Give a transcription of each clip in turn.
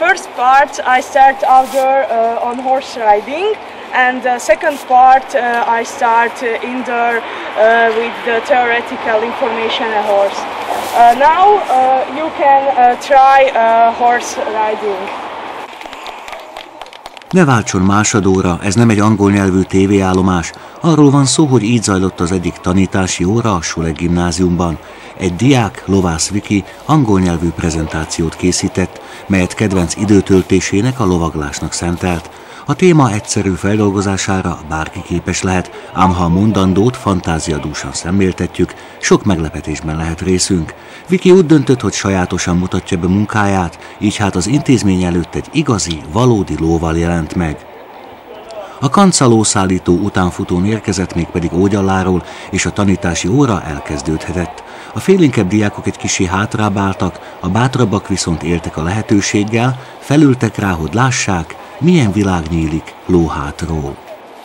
first part I start outdoor on horse riding, and the second part I start indoor with the theoretical information on horse. Now you can try horse riding. Ne váltson másadóra, ez nem egy angol nyelvű tévéállomás. Arról van szó, hogy így zajlott az egyik tanítási óra a Sulek gimnáziumban. Egy diák, Lovász Viki angol nyelvű prezentációt készített, melyet kedvenc időtöltésének, a lovaglásnak szentelt. A téma egyszerű feldolgozására bárki képes lehet, ám ha a mondandót fantáziadúsan szemléltetjük, sok meglepetésben lehet részünk. Viki úgy döntött, hogy sajátosan mutatja be munkáját, így hát az intézmény előtt egy igazi, valódi lóval jelent meg. A kanca lószállító utánfutón érkezett, mégpedig Ógyalláról, és a tanítási óra elkezdődhetett. A félénkebb diákok egy kissé hátrább álltak, a bátrabbak viszont éltek a lehetőséggel, felültek rá, hogy lássák, milyen világ nyílik lóhátról.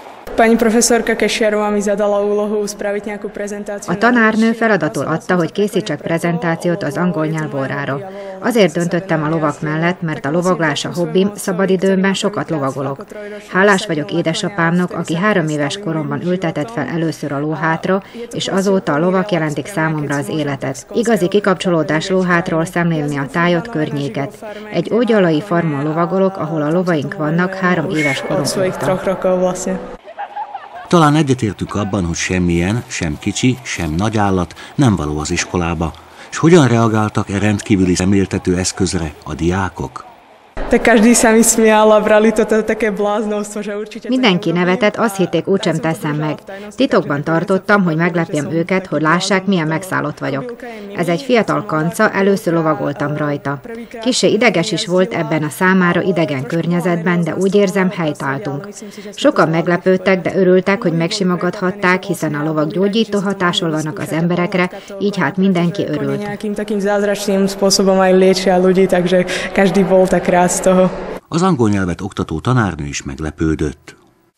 A tanárnő feladatul adta, hogy készítsek prezentációt az angol nyelv órára. Azért döntöttem a lovak mellett, mert a lovaglás a hobbim, szabadidőmben sokat lovagolok. Hálás vagyok édesapámnak, aki 3 éves koromban ültetett fel először a lóhátra, és azóta a lovak jelentik számomra az életet. Igazi kikapcsolódás lóhátról szemlélni a tájat, környéket. Egy ógyalai farmon lovagolok, ahol a lovaink vannak 3 éves korom óta. Talán egyetértünk abban, hogy semmilyen, sem kicsi, sem nagy állat nem való az iskolába. És hogyan reagáltak e rendkívüli szemléltető eszközre a diákok? Mindenki nevetett, azt hitték, úgysem teszem meg. Titokban tartottam, hogy meglepjem őket, hogy lássák, milyen megszállott vagyok. Ez egy fiatal kanca, először lovagoltam rajta. Kissé ideges is volt ebben a számára idegen környezetben, de úgy érzem, helytáltunk. Sokan meglepődtek, de örültek, hogy megsimogathatták, hiszen a lovak gyógyító hatással vannak az emberekre, így hát mindenki örült. Az angol nyelvet oktató tanárnő is meglepődött.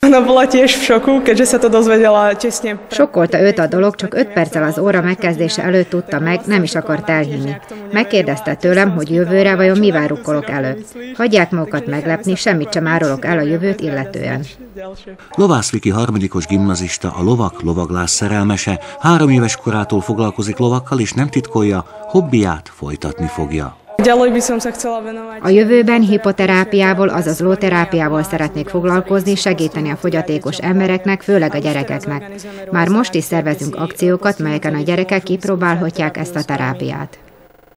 Sokkolta őt a dolog, csak 5 perccel az óra megkezdése előtt tudta meg, nem is akart elhinni. Megkérdezte tőlem, hogy jövőre vajon mivel rukkolok elő. Hagyják magukat meglepni, semmit sem árulok el a jövőt illetően. Lovász Viki harmadikos gimnazista, a lovaglás szerelmese, 3 éves korától foglalkozik lovakkal, és nem titkolja, hobbiját folytatni fogja. A jövőben hipoterápiával, azaz lóterápiával szeretnék foglalkozni, segíteni a fogyatékos embereknek, főleg a gyerekeknek. Már most is szervezünk akciókat, melyeken a gyerekek kipróbálhatják ezt a terápiát.